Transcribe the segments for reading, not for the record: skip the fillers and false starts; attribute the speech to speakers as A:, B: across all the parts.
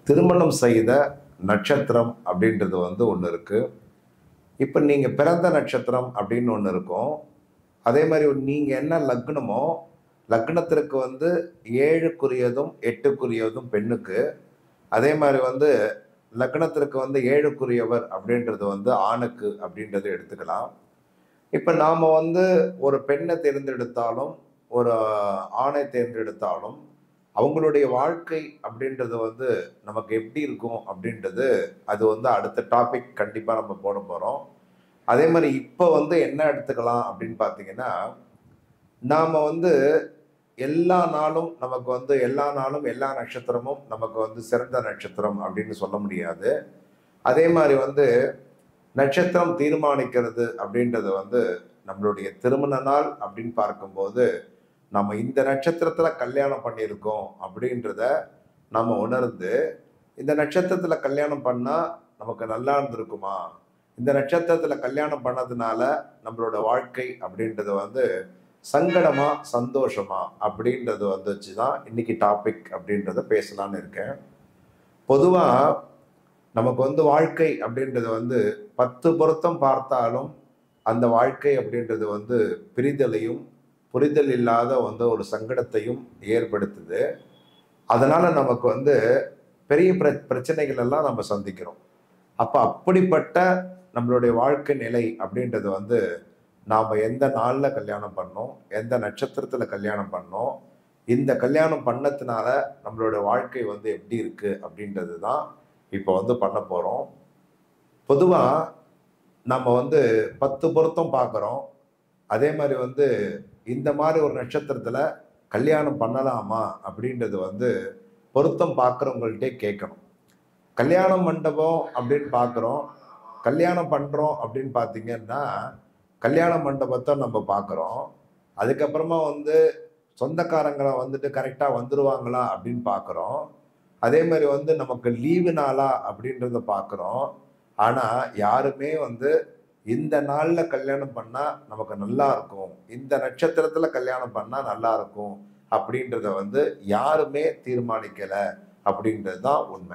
A: திருமணம் செய்த நட்சத்திரம் அப்படின்றது ஒன்று இருக்குது. இப்போ நீங்கள் பிறந்த நட்சத்திரம் அப்படின்னு ஒன்று இருக்கும். அதே மாதிரி நீங்கள் என்ன லக்னமோ, லக்னத்திற்கு 7க்குரியதும் 8க்குரியதும் பெண்ணுக்கு. அதே மாதிரி லக்னத்திற்கு 7க்குரியவர் அப்படின்றது ஆணுக்கு அப்படின்றத எடுத்துக்கலாம். இப்போ நாம் ஒரு பெண்ணை தேர்ந்தெடுத்தாலும் ஒரு ஆணை தேர்ந்தெடுத்தாலும் அவங்களுடைய வாழ்க்கை அப்படின்றது நமக்கு எப்படி இருக்கும் அப்படின்றது அது அடுத்த டாபிக் கண்டிப்பாக நம்ம போட போகிறோம். அதே மாதிரி இப்போ என்ன எடுத்துக்கலாம் அப்படின்னு பார்த்தீங்கன்னா, நாம் எல்லா நாளும் நமக்கு எல்லா நாளும் எல்லா நட்சத்திரமும் நமக்கு சிறந்த நட்சத்திரம் அப்படின்னு சொல்ல முடியாது. அதே மாதிரி நட்சத்திரம் தீர்மானிக்கிறது அப்படின்றது நம்மளுடைய திருமண நாள் அப்படின்னு பார்க்கும்போது நம்ம இந்த நட்சத்திரத்தில் கல்யாணம் பண்ணியிருக்கோம் அப்படின்றத நம்ம உணர்ந்து, இந்த நட்சத்திரத்தில் கல்யாணம் பண்ணால் நமக்கு நல்லா இருந்திருக்குமா, இந்த நட்சத்திரத்தில் கல்யாணம் பண்ணதுனால நம்மளோட வாழ்க்கை அப்படின்றது சங்கடமா சந்தோஷமா அப்படின்றது வச்சு தான் இன்னைக்கு டாபிக் அப்படின்றத பேசலான்னு இருக்கேன். பொதுவாக நமக்கு வாழ்க்கை அப்படின்றது 10 பொருத்தம் பார்த்தாலும் அந்த வாழ்க்கை அப்படின்றது பிரிதலையும் புரிதல் இல்லாத ஒரு சங்கடத்தையும் ஏற்படுத்துது. அதனால நமக்கு பெரிய பிரச்சனைகள் எல்லாம் நம்ம சந்திக்கிறோம். அப்போ அப்படிப்பட்ட நம்மளுடைய வாழ்க்கை நிலை அப்படின்றது நாம் எந்த நாளில் கல்யாணம் பண்ணோம், எந்த நட்சத்திரத்தில் கல்யாணம் பண்ணோம், இந்த கல்யாணம் பண்ணதுனால நம்மளோட வாழ்க்கை எப்படி இருக்குது அப்படின்றது தான் இப்போ பண்ண போகிறோம். பொதுவாக நம்ம 10 பொருத்தம் பார்க்குறோம். அதே மாதிரி இந்த மாதிரி ஒரு நட்சத்திரத்தில் கல்யாணம் பண்ணலாமா அப்படின்றது பொருத்தம் பார்க்குறவங்கள்ட்டே கேட்கணும். கல்யாண மண்டபம் அப்படின்னு பார்க்குறோம், கல்யாணம் பண்ணுறோம் அப்படின்னு பார்த்தீங்கன்னா கல்யாண மண்டபத்தை நம்ம பார்க்குறோம். அதுக்கப்புறமா சொந்தக்காரங்களை கரெக்டாக வந்துடுவாங்களா அப்படின்னு பார்க்குறோம். அதே மாதிரி நமக்கு லீவு நாளா அப்படின்றத பார்க்குறோம். ஆனால் யாருமே இந்த நாளில் கல்யாணம் பண்ணால் நமக்கு நல்லா இருக்கும், இந்த நட்சத்திரத்தில் கல்யாணம் பண்ணால் நல்லா இருக்கும் அப்படின்றத யாருமே தீர்மானிக்கலை அப்படின்றது தான் உண்மை.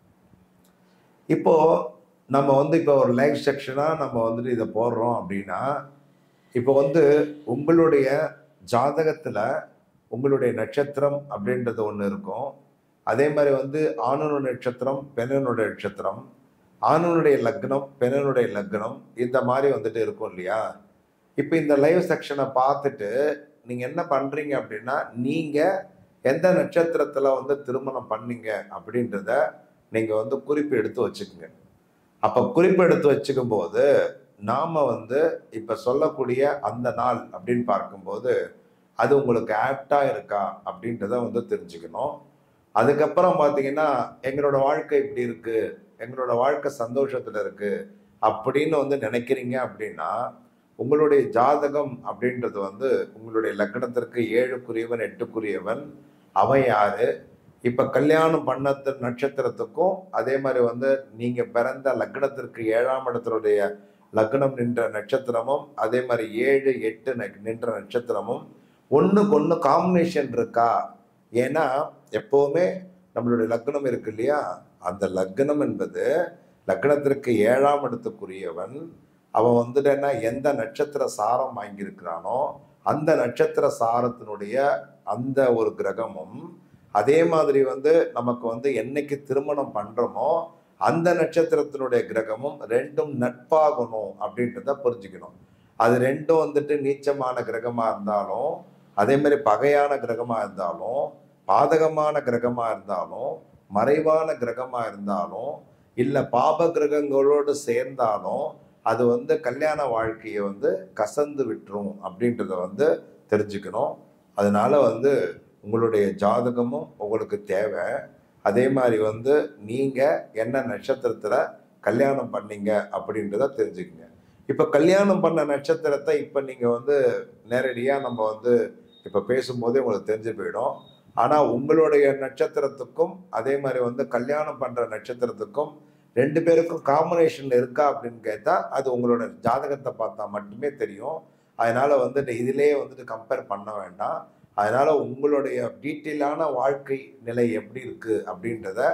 A: இப்போ நம்ம இப்போ ஒரு லைவ் செக்ஷனாக நம்ம இதை போடுறோம் அப்படின்னா, இப்போ உங்களுடைய ஜாதகத்தில் உங்களுடைய நட்சத்திரம் அப்படின்றது ஒன்று இருக்கும். அதே மாதிரி ஆணுடைய நட்சத்திரம், பெண்ணுடைய நட்சத்திரம், ஆணுடைய லக்னம், பெண்ணுடைய லக்னம், இந்த மாதிரி இருக்கும் இல்லையா. இப்போ இந்த லைவ் செக்ஷனை பார்த்துட்டு நீங்கள் என்ன பண்ணுறீங்க அப்படின்னா, நீங்கள் எந்த நட்சத்திரத்தில் திருமணம் பண்ணீங்க அப்படின்றத நீங்கள் குறிப்பு எடுத்து வச்சுக்கோங்க. அப்போ குறிப்பு எடுத்து வச்சுக்கும் போது நாம் இப்போ சொல்லக்கூடிய அந்த நாள் அப்படின்னு பார்க்கும்போது அது உங்களுக்கு ஆப்டாக இருக்கா அப்படின்றத தெரிஞ்சுக்கணும். அதுக்கப்புறம் பார்த்தீங்கன்னா, எங்களோட வாழ்க்கை இப்படி இருக்குது, எங்களோட வாழ்க்கை சந்தோஷத்தில் இருக்குது அப்படின்னு நினைக்கிறீங்க அப்படின்னா, உங்களுடைய ஜாதகம் அப்படின்றது உங்களுடைய லக்னத்திற்கு 7க்குரியவன் 8க்குரியவன் அவன் யாரு, இப்போ கல்யாணம் பண்ண நட்சத்திரத்துக்கும் அதே மாதிரி நீங்கள் பிறந்த லக்னத்திற்கு 7ஆம் இடத்தினுடைய லக்னம் நின்ற நட்சத்திரமும் அதே மாதிரி 7, 8 நின்ற நட்சத்திரமும் ஒன்றுக்கு ஒன்று காம்பினேஷன் இருக்கா. ஏன்னா எப்போவுமே நம்மளுடைய லக்னம் இருக்கு இல்லையா, அந்த லக்னம் என்பது லக்னத்திற்கு 7ஆம் இடத்துக்குரியவன் அவன் என்ன எந்த நட்சத்திர சாரம் வாங்கியிருக்கிறானோ அந்த நட்சத்திர சாரத்தினுடைய அந்த ஒரு கிரகமும், அதே மாதிரி நமக்கு என்னைக்கு திருமணம் பண்ணுறோமோ அந்த நட்சத்திரத்தினுடைய கிரகமும் ரெண்டும் நட்பாகணும் அப்படின்றத புரிஞ்சுக்கணும். அது ரெண்டும் நீச்சமான கிரகமாக இருந்தாலும், அதே மாதிரி பகையான கிரகமாக இருந்தாலும், பாதகமான கிரகமாக இருந்தாலும், மறைவான கிரகமாக இருந்தாலும், இல்லை பாப கிரகங்களோடு சேர்ந்தாலும் அது கல்யாண வாழ்க்கையை கசந்து விட்டுரும் அப்படின்றத தெரிஞ்சுக்கணும். அதனால உங்களுடைய ஜாதகமும் உங்களுக்கு தேவை. அதே மாதிரி நீங்கள் என்ன நட்சத்திரத்தில் கல்யாணம் பண்ணீங்க அப்படின்றத தெரிஞ்சுக்கங்க. இப்போ கல்யாணம் பண்ண நட்சத்திரத்தை இப்போ நீங்கள் நேரடியாக நம்ம இப்போ பேசும்போதே உங்களுக்கு தெரிஞ்சு போயிடும். ஆனால் உங்களுடைய நட்சத்திரத்துக்கும் அதே மாதிரி கல்யாணம் பண்ணுற நட்சத்திரத்துக்கும் 2 பேருக்கும் காம்பினேஷன் இருக்கா அப்படின்னு கேட்டால் அது உங்களோட ஜாதகத்தை பார்த்தா மட்டுமே தெரியும். அதனால் இதிலே கம்பேர் பண்ண வேண்டாம். அதனால் உங்களுடைய டீட்டெயிலான வாழ்க்கை நிலை எப்படி இருக்குது அப்படின்றத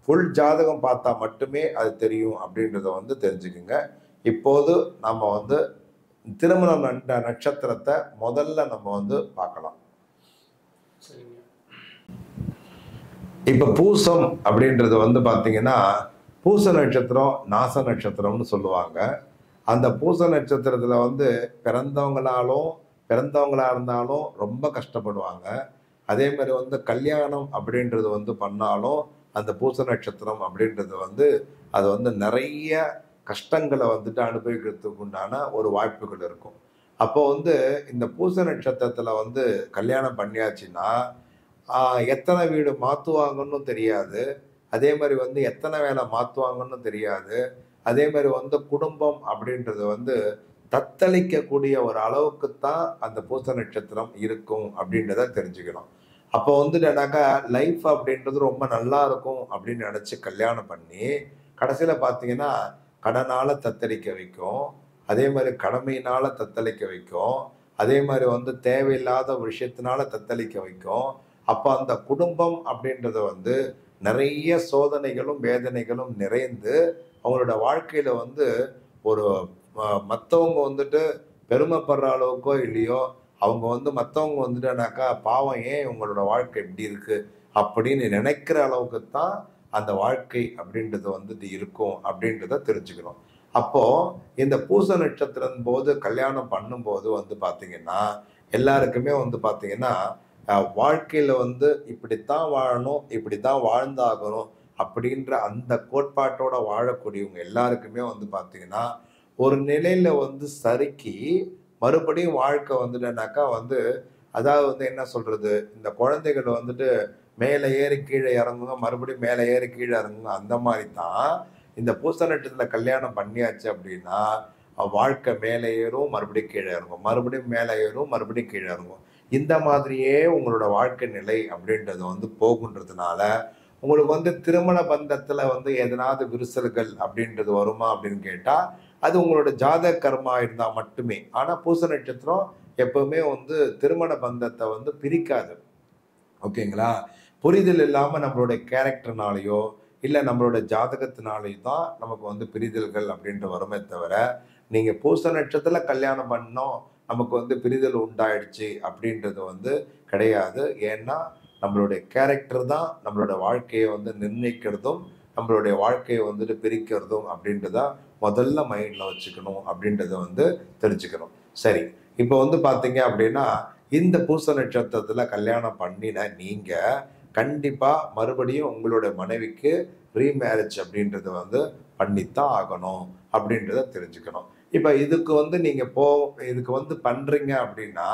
A: ஃபுல் ஜாதகம் பார்த்தா மட்டுமே அது தெரியும் அப்படின்றத வந்து தெரிஞ்சுக்குங்க. இப்போது நம்ம வந்து திருமணம் நட்சத்திரத்தை முதல்ல நம்ம வந்து பார்க்கலாம். இப்ப பூசம் அப்படின்றது வந்து பாத்தீங்கன்னா, பூச நட்சத்திரம் நாச நட்சத்திரம்னு சொல்லுவாங்க. அந்த பூச நட்சத்திரத்துல வந்து பிறந்தவங்களா இருந்தாலும் ரொம்ப கஷ்டப்படுவாங்க. அதே மாதிரி வந்து கல்யாணம் அப்படின்றது வந்து பண்ணாலும் அந்த பூச நட்சத்திரம் அப்படின்றது வந்து அது வந்து நிறைய கஷ்டங்களை வந்துட்டு அனுபவிக்கிறதுக்கு உண்டான ஒரு வாய்ப்புகள் இருக்கும். அப்போ வந்து இந்த பூச நட்சத்திரத்துல வந்து கல்யாணம் பண்ணியாச்சுன்னா எத்தனை வீடு மாத்துவாங்கன்னு தெரியாது. அதே மாதிரி வந்து எத்தனை வேலை மாத்துவாங்கன்னு தெரியாது. அதே மாதிரி வந்து குடும்பம் அப்படின்றது வந்து தத்தளிக்கக்கூடிய ஒரு அளவுக்கு தான் அந்த பூச நட்சத்திரம் இருக்கும் அப்படின்றத தெரிஞ்சுக்கணும். அப்போ வந்துட்டுனாக்கா லைஃப் அப்படின்றது ரொம்ப நல்லா இருக்கும் அப்படின்னு நினைச்சு கல்யாணம் பண்ணி கடைசியில பார்த்தீங்கன்னா கடனால தத்தளிக்க வைக்கும். அதே மாதிரி கடமையினால தத்தளிக்க வைக்கும். அதே மாதிரி வந்து தேவையில்லாத விஷயத்தினால தத்தளிக்க வைக்கும். அப்போ அந்த குடும்பம் அப்படின்றத வந்து நிறைய சோதனைகளும் வேதனைகளும் நிறைந்து அவங்களோட வாழ்க்கையில வந்து ஒரு மற்றவங்க வந்துட்டு பெருமைப்படுற அளவுக்கோ இல்லையோ அவங்க வந்து மற்றவங்க வந்துட்டானாக்கா பாவம் ஏன் உங்களோட வாழ்க்கை எப்படி இருக்கு அப்படின்னு நினைக்கிற அளவுக்கு தான் அந்த வாழ்க்கை அப்படின்றது வந்துட்டு இருக்கும் அப்படின்றத தெரிஞ்சுக்கணும். அப்போ இந்த பூச நட்சத்திரம் போது கல்யாணம் பண்ணும்போது வந்து பாத்தீங்கன்னா எல்லாருக்குமே வந்து பாத்தீங்கன்னா வாழ்க்கையில வந்து இப்படித்தான் வாழணும், இப்படித்தான் வாழ்ந்தாகணும் அப்படின்ற அந்த கோட்பாட்டோட வாழக்கூடியவங்க எல்லாருக்குமே வந்து பாத்தீங்கன்னா ஒரு நிலையில வந்து சறுக்கி மறுபடியும் வாழ்க்கை வந்துட்டனாக்கா வந்து அதாவது வந்து என்ன சொல்றது, இந்த குழந்தைகள் வந்துட்டு மேலே ஏறி கீழே இறங்குங்க, மறுபடியும் மேலே ஏறி கீழே இறங்குங்க, அந்த மாதிரி தான் இந்த பூச நட்சத்திரத்துல கல்யாணம் பண்ணியாச்சு அப்படின்னா வாழ்க்கை மேலே ஏறும், மறுபடியும் கீழே இறங்கும், மறுபடியும் மேலே ஏறும், மறுபடியும் கீழே இறங்கும். இந்த மாதிரியே உங்களோட வாழ்க்கை நிலை அப்படின்றது வந்து போகுன்றதுனால உங்களுக்கு வந்து திருமண பந்தத்துல வந்து எதனாவது விரிசல்கள் அப்படின்றது வருமா அப்படின்னு கேட்டா அது உங்களோட ஜாதக கர்மா இருந்தா மட்டுமே. ஆனா பூச நட்சத்திரம் எப்பவுமே வந்து திருமண பந்தத்தை வந்து பிரிக்காது. ஓகேங்களா? புரிதல் இல்லாம நம்மளுடைய கேரக்டர்னாலேயோ இல்ல நம்மளோட ஜாதகத்தினாலேயும் தான் நமக்கு வந்து பிரிதல்கள் அப்படின்ட்டு வருமே தவிர நீங்க பூச நட்சத்திரத்துல கல்யாணம் பண்ணோம் நமக்கு வந்து பிரிதல் உண்டாயிடுச்சு அப்படின்றது வந்து கிடையாது. ஏன்னா நம்மளுடைய கேரக்டர் தான் நம்மளோட வாழ்க்கையை வந்து நிர்ணயிக்கிறதும் நம்மளுடைய வாழ்க்கையை வந்துட்டு பிரிக்கிறதும் அப்படின்றத முதல்ல மைண்ட்ல வச்சுக்கணும் அப்படின்றத வந்து தெரிஞ்சுக்கணும். சரி, இப்போ வந்து பாத்தீங்க அப்படின்னா இந்த பூச நட்சத்திரத்துல கல்யாணம் பண்ணின நீங்க கண்டிப்பா மறுபடியும் உங்களுடைய மனைவிக்கு ரீமேரேஜ் அப்படின்றத வந்து பண்ணித்தான் ஆகணும் அப்படின்றத தெரிஞ்சுக்கணும். இப்ப இதுக்கு வந்து நீங்க இதுக்கு வந்து பண்றீங்க அப்படின்னா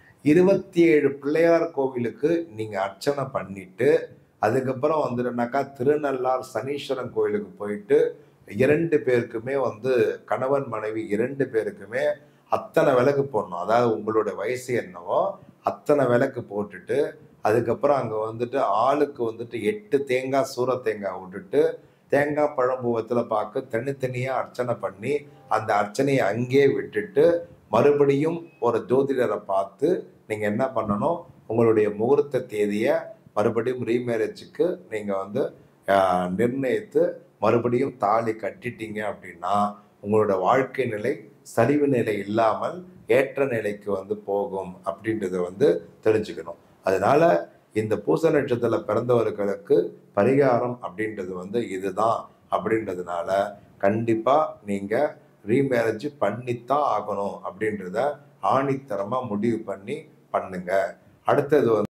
A: 27 பிள்ளையார் கோவிலுக்கு நீங்க அர்ச்சனை பண்ணிட்டு அதுக்கப்புறம் வந்துட்டுனாக்கா திருநள்ளார் சனீஸ்வரன் கோயிலுக்கு போயிட்டு 2 பேருக்குமே வந்து கணவன் மனைவி 2 பேருக்குமே அத்தனை விளக்கு போடணும். அதாவது உங்களோட வயசு என்னவோ அத்தனை விளக்கு போட்டுட்டு அதுக்கப்புறம் அங்க வந்துட்டு ஆளுக்கு வந்துட்டு 8 தேங்காய் சூர தேங்காய் விட்டுட்டு தேங்காய் பழம்பூவத்துல பார்க்க தனித்தனியா அர்ச்சனை பண்ணி அந்த அர்ச்சனையை அங்கேயே விட்டுட்டு மறுபடியும் ஒரு ஜோதிடரை பார்த்து நீங்க என்ன பண்ணணும், உங்களுடைய முகூர்த்த தேதியை மறுபடியும் ரீமேரேஜுக்கு நீங்க வந்து நிர்ணயித்து மறுபடியும் தாலி கட்டிட்டீங்க அப்படின்னா உங்களோட வாழ்க்கை நிலை சரிவு நிலை இல்லாமல் ஏற்ற நிலைக்கு வந்து போகும் அப்படின்றத வந்து தெரிஞ்சுக்கணும். அதனால இந்த பூச நட்சத்திரத்துல பிறந்தவர்களுக்கு பரிகாரம் அப்படின்றது வந்து இதுதான் அப்படின்றதுனால கண்டிப்பா நீங்க ரீமேரேஜ் பண்ணித்தான் ஆகணும் அப்படின்றத ஆணித்தரமா முடிவு பண்ணி பண்ணுங்க. அடுத்தது வந்து